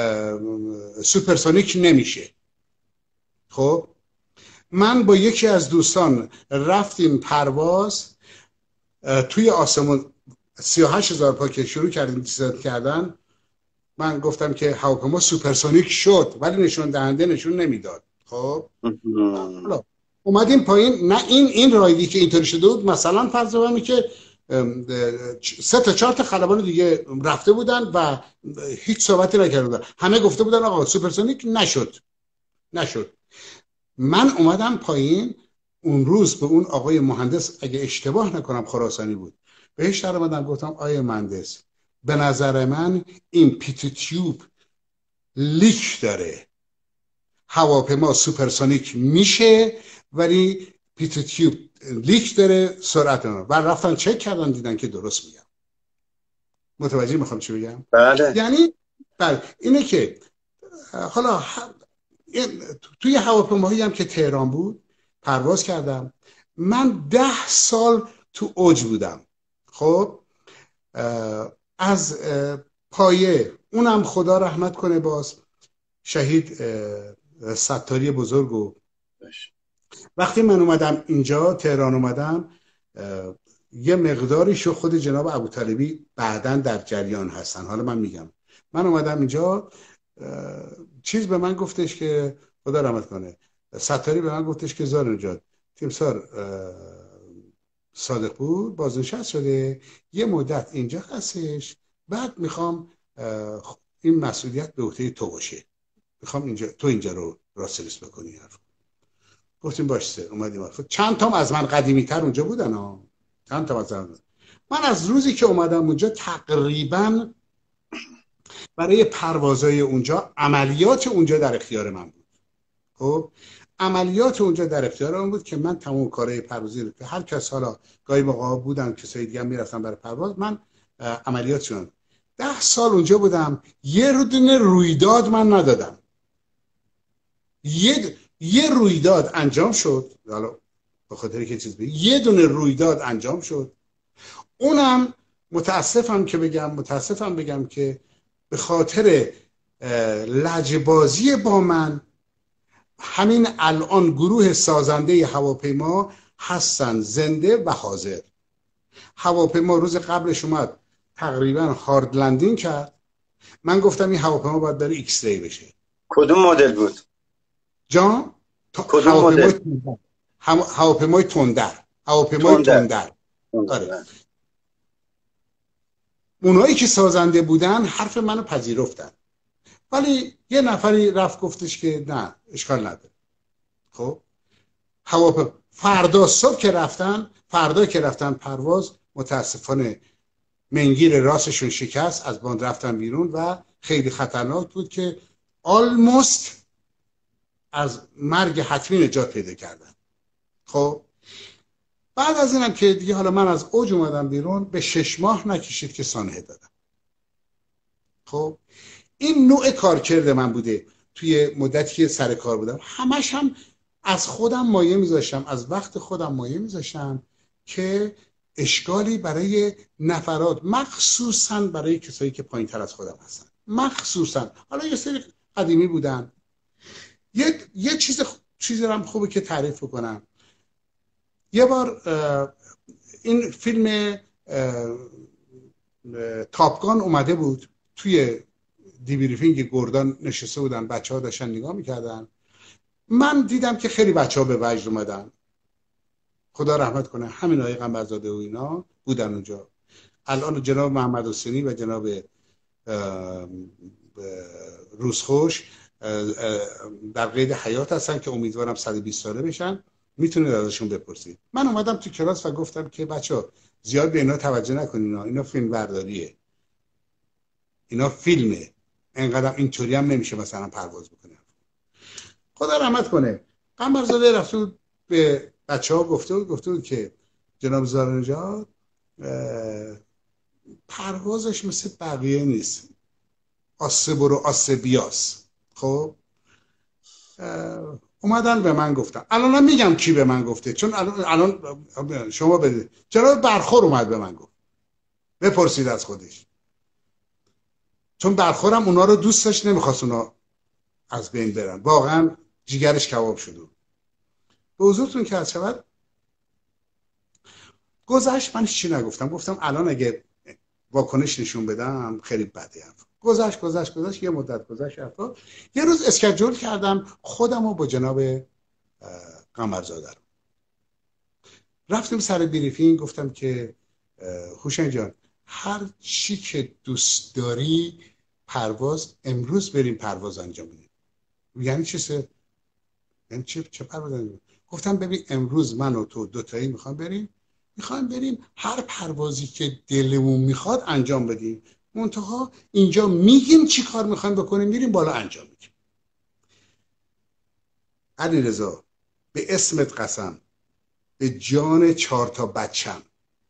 سوپرسونیک نمیشه. خب من با یکی از دوستان رفتیم پرواز توی آسمون سی و هشت هزار پا که شروع کردیم دیزاین کردن، من گفتم که هواپیما سوپرسونیک شد ولی نشون دهنده نشون نمیداد. خب حالا اومدیم پایین، نه این این رایدی که اینطوری شده بود، مثلا فرض کنیم که سه تا چهار تا خلبان دیگه رفته بودن و هیچ صحبتی نکرده بودن، همه گفته بودن آقا سوپرسونیک نشد نشد. من اومدم پایین اون روز به اون آقای مهندس، اگه اشتباه نکنم خراسانی بود، بهش در اومدم گفتم آقای مهندس به نظر من این پیت تیوب لیک داره، هواپیما سوپرسونیک میشه ولی پیت تیوب لیک داره، سرعت اون و رفتن چک کردن دیدن که درست میگم. متوجه میخوام چی بگم؟ بله. یعنی بله اینه که حالا توی هواپیماهایی هم که تهران بود پرواز کردم، من ده سال تو اوج بودم. خب از پایه اونم خدا رحمت کنه باز شهید ستاری بزرگو، وقتی من اومدم اینجا تهران اومدم یه مقداری شو خود جناب ابوطالبی بعدن در جریان هستن. حالا من میگم من اومدم اینجا چیز به من گفتش که خدا رحمت کنه، ستاری به من گفتش که زار نجات تیمسار صادقپور بازنشست شده یه مدت اینجا هستش، بعد میخوام این مسئولیت به عهده تو باشه، میخوام اینجا تو اینجا رو راسلیس بکنی. گفتیم باشه. اومدیم چند تام از من قدیمی تر اونجا بودن ها، چند تام از من. من از روزی که اومدم اونجا تقریبا برای پروازهای اونجا عملیات اونجا در اختیار من بود. خب عملیات اونجا در اختیار من بود که من تمام کارهای پروازی رو که هر کس حالا گاهی موقع بودن کسای دیگه هم میرفتن برای پرواز، من عملیاتشون ده سال اونجا بودم، یه رودونه رویداد من ندادم. یه یه رویداد انجام شد، حالا به خاطر که چیز بگم یه دونه رویداد انجام شد، اونم متاسفم که بگم متاسفم بگم که به خاطر لجبازی با من همین الان گروه سازنده هواپیما هستن زنده و حاضر. هواپیما روز قبلش اومد تقریبا هارد لندینگ کرد، من گفتم این هواپیما باید بره ایکس ری بشه. کدوم مدل بود؟ جان کدوم مدل؟ هواپیمای تندر، هواپیمای تندر. آره. اونایی که سازنده بودن حرف منو پذیرفتن، ولی یه نفری رفت گفتش که نه اشکال نداره. خب هواپیما فردا صبح که رفتن فردا که رفتن پرواز، متاسفانه منگیر راستشون شکست، از باند رفتن بیرون و خیلی خطرناک بود که آلموست از مرگ حتمی نجات پیدا کردن. خب بعد بعد از اینم که دیگه حالا من از اوج اومدم بیرون، به شش ماه نکشید که سانحه دادم. خب این نوع کارکرد من بوده توی مدتی که سر کار بودم. همش هم از خودم مایه میذاشتم، از وقت خودم مایه میذاشتم که اشکالی برای نفرات، مخصوصا برای کسایی که پایین تر از خودم هستن، مخصوصا حالا یه سری قدیمی بودن. یه, یه چیز چیزی هم خوبه که تعریف کنم. یه بار این فیلم تاپگان اومده بود، توی دیبریفینگ گردان نشسته بودن، بچه ها داشتن نگاه میکردن. من دیدم که خیلی بچه ها به وجد اومدن، خدا رحمت کنه همین آقای قنبرزاده و اینا بودن اونجا. الان جناب محمد حسینی و جناب روزخوش در قید حیات هستن که امیدوارم صد و بیست ساله بشن، میتونید ازشون بپرسید. من اومدم تو کلاس و گفتم که بچه‌ها زیاد به اینا توجه نکنین، اینا اینا فیلم برداریه، اینا فیلمه، اینقدر اینطوری هم نمیشه مثلا پرواز بکنه. خدا رحمت کنه قنبرزاده رفت به بچه‌ها گفته بود گفته بود که جناب زار نژاد پروازش مثل بقیه نیست، آسه برو آسه بیاس. خب اومدن به من گفتن، الان میگم کی به من گفته، چون الان, الان شما بدید. جناب برخور اومد به من گفت، بپرسید از خودش، چون برخورم اونا رو دوست داشت، نمیخواست اونا از بین برن، واقعا جیگرش کباب شده. به حضورتون که از شود گذشت، من چی نگفتم، گفتم الان اگه واکنش نشون بدم خیلی بده. گذشت گذشت گذشت یه مدت گذشت حرفا. یه روز اسکیجول کردم خودم رو با جناب قنبرزاده، رفتیم سر بریفینگ، گفتم که حسین جان هر چی که دوست داری پرواز امروز بریم پرواز انجام بدیم. یعنی چه یعنی چه چه پرواز انجام؟ گفتم ببین امروز من و تو دوتایی میخوام بریم میخوایم بریم هر پروازی که دلمون میخواد انجام بدیم، منتها اینجا میگیم چی کار میخوایم بکنیم، میریم بالا انجام میدیم. علیرضا به اسمت قسم، به جان چهار تا بچم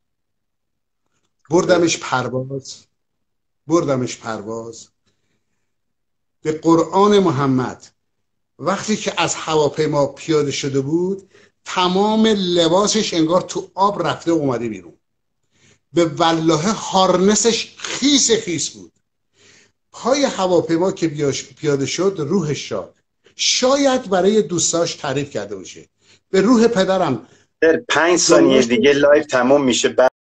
بردمش پرواز بردمش پرواز به قرآن محمد. وقتی که از هواپیما پیاده شده بود تمام لباسش انگار تو آب رفته اومده بیرون، به والله هارنسش خیس خیس بود. پای هواپیما که پیاده شد روحش شاد، شاید برای دوستاش تعریف کرده باشه، به روح پدرم. در پنج ثانیه دیگه لایو تموم میشه.